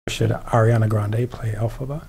Should Ariana Grande play Elphaba?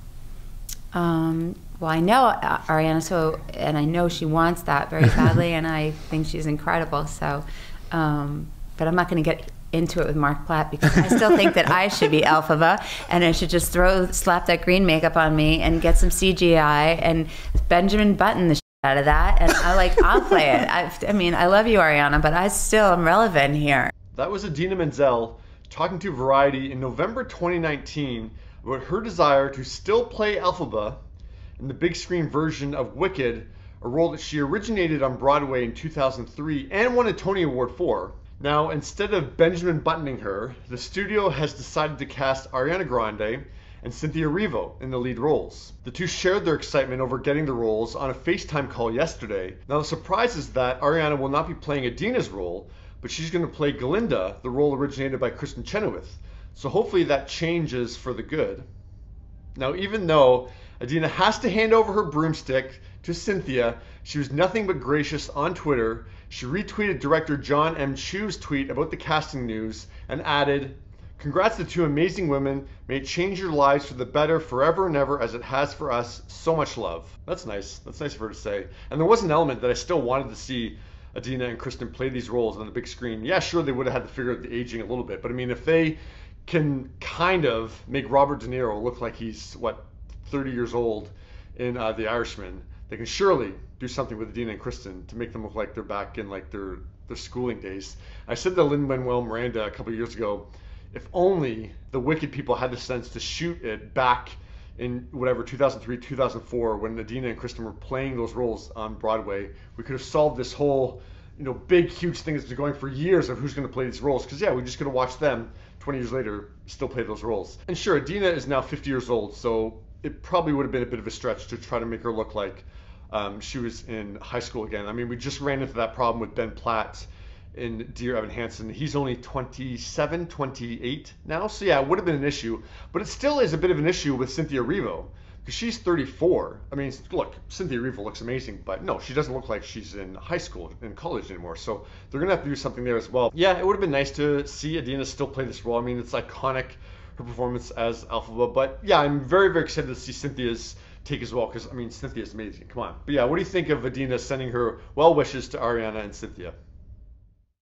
Well, I know Ariana, and I know she wants that very badly, and I think she's incredible. So, but I'm not going to get into it with Mark Platt because I still think that I should be Elphaba, and I should just slap that green makeup on me and get some CGI and Benjamin Button the shit out of that, and I'll play it. I mean, I love you, Ariana, but I still am relevant here. That was Idina Menzel talking to Variety in November 2019 about her desire to still play Elphaba in the big screen version of Wicked, a role that she originated on Broadway in 2003 and won a Tony Award for. Now, instead of Benjamin Buttoning her, the studio has decided to cast Ariana Grande and Cynthia Erivo in the lead roles. The two shared their excitement over getting the roles on a FaceTime call yesterday. Now, the surprise is that Ariana will not be playing Idina's role, but she's going to play Glinda, the role originated by Kristen Chenoweth. So hopefully that changes for the good. Now, even though Idina has to hand over her broomstick to Cynthia, she was nothing but gracious on Twitter. She retweeted director John M. Chu's tweet about the casting news and added, "Congrats to two amazing women. May it change your lives for the better forever and ever as it has for us. So much love." That's nice. That's nice of her to say. And there was an element that I still wanted to see Idina and Kristen play these roles on the big screen. Yeah, sure, they would have had to figure out the aging a little bit. But I mean, if they can kind of make Robert De Niro look like he's, 30 years old in The Irishman, they can surely do something with Idina and Kristen to make them look like they're back in their schooling days. I said to Lin-Manuel Miranda a couple of years ago, if only the Wicked people had the sense to shoot it back in 2003, 2004, when Idina and Kristen were playing those roles on Broadway, we could have solved this whole, big, huge thing that's been going for years of who's going to play these roles. Because, yeah, we just could have watched them 20 years later still play those roles. And sure, Idina is now 50 years old, so it probably would have been a bit of a stretch to try to make her look like she was in high school again. I mean, we just ran into that problem with Ben Platt in Dear Evan Hansen. He's only 27, 28 now, so yeah, it would have been an issue. But it still is a bit of an issue with Cynthia Erivo, because she's 34. I mean, look, Cynthia Erivo looks amazing, but no, she doesn't look like she's in high school, in college anymore. So they're gonna have to do something there as well. Yeah, it would have been nice to see Idina still play this role. I mean, it's iconic, her performance as Elphaba. But yeah, I'm very, very excited to see Cynthia's take as well, because I mean, Cynthia's amazing. Come on. But yeah, what do you think of Idina sending her well wishes to Ariana and Cynthia?